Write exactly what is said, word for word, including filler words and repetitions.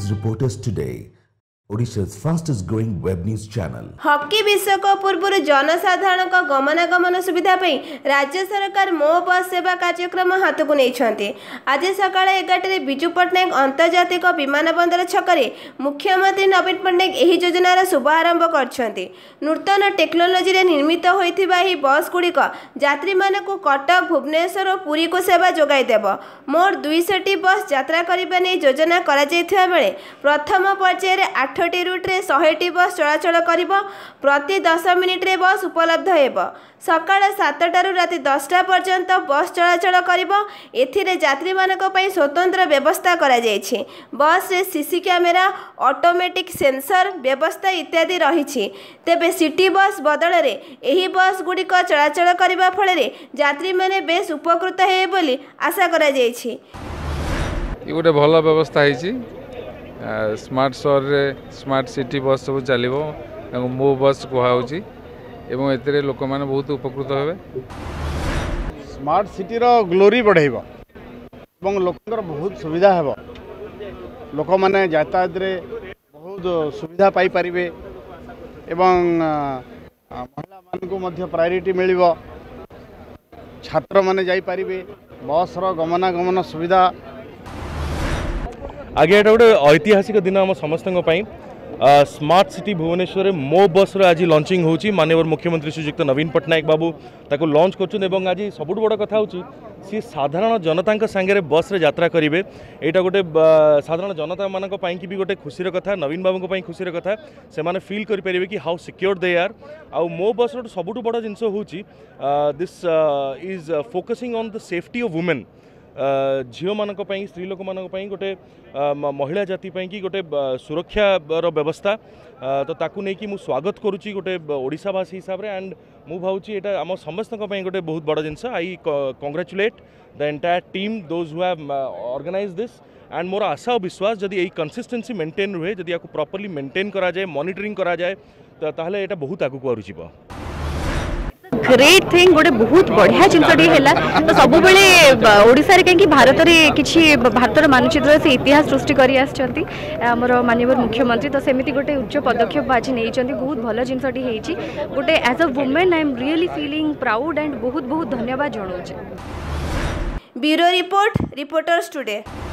is Reporters Today, Odisha's fastest growing web news channel. Hockey विश्वकप पूर्व जनसाधारण गमनागमन सुविधा राज्य सरकार मो बस सेवा कार्यक्रम हाथ को नहीं। आज सकाळ एगारटे विजु पट्टनायक अंतर्जातिक विमान बंदर छकरे मुख्यमंत्री नवीन पट्टनायक यह योजनार शुभारंभ कर नूतन टेक्नोलोजी निर्मित होता बस गुड़िक यात्री मानक कटक भुवनेश्वर और पुरी को सेवा जोगाईदेव। मोर दुईश बस यात्रा करने नहीं योजना कर बेले प्रथम पर्यायर आठटी रूट्रे शहेटी बस चलाचल कर प्रति दस मिनिट्रे बस उपलब्ध हेब। सकाळ सातटारू राति दसटा पर्यंत बस चलाचल कर यात्री मानक पई स्वतंत्र व्यवस्था करा जायछि। बस रे सीसी कैमेरा ऑटोमेटिक सेंसर व्यवस्था इत्यादि रही। तेबे सिटी बस बदल रे एही बस गुड़िक चलाचल करबा फଳରେ यात्री माने बेस उपकृत हे बोली आशा करा जायछि। ये गोटे भल व्यवस्था है। स्मार्ट शहर रे स्मार्ट सिटी बस सब चलो मो बस कहुच्छी एवं ए लोक मैंने बहुत उपकृत हे। स्मार्ट सिटी रो ग्लोरी बढ़ेब एवं लोकंर बहुत सुविधा हेब। लोक मैंने यातायात रे बहुत सुविधा पाई परिबे एवं महिला मानकु मध्य प्रायोरिटी मिलिबो। छात्र माने जाई परिबे बस रो गमनागमन सुविधा। आगे एटा गोटे ऐतिहासिक दिन आम समस्त स्मार्ट सिटी भुवनेश्वर मो बस आज लॉन्चिंग होची। माननीय मुख्यमंत्री श्रीयुक्त नवीन पट्टनायक बाबू ताको लॉन्च कर आज सबुठ बड़ कथा होची सी साधारण जनता सांगे बस रे यात्रा करेंगे। यहाँ गोटे साधारण जनता मान भी गोटे खुशी कथा, नवीन बाबू खुशी कथा। से माने फील करें कि हाउ सिक्योर दे आर। आउ मो बस सबुठ बड़ जिनस होची this is focusing on the safety of women. झील मानक स्त्री लोक मानक गोटे महिला जाति कि गोटे सुरक्षार व्यवस्था तो ताकू नहीं कि स्वागत करुच्ची गोटे ओडिशावासी हिसाब से। एंड मु भावुची एटा आम समस्त गोटे बहुत बड़ जिनस। I congratulate the entire team those who have organise this. And मोर आशा और विश्वास जदि यही कंसिस्टेंसी मेंटेन रुहे, जदि या प्रॉपर्ली मेंटेन करा जाए, मॉनिटरिंग करा जाए तो ताहले एटा बहुत आगु को आरुचिबो। ग्रेट थिंग गोटे बहुत बढ़िया जिनसटी है। तो सब ओडिशा रे कहीं भारत में किसी भारतर मानचित्र से इतिहास सृष्टि कर आमर माननीय मुख्यमंत्री। तो सेमती गोटे उच्च पदक्षेप आज नहीं बहुत भल जिनसटी होती गोटे as a women I am really feeling proud and बहुत बहुत धन्यवाद जनाऊँ। Bureau report reporters today.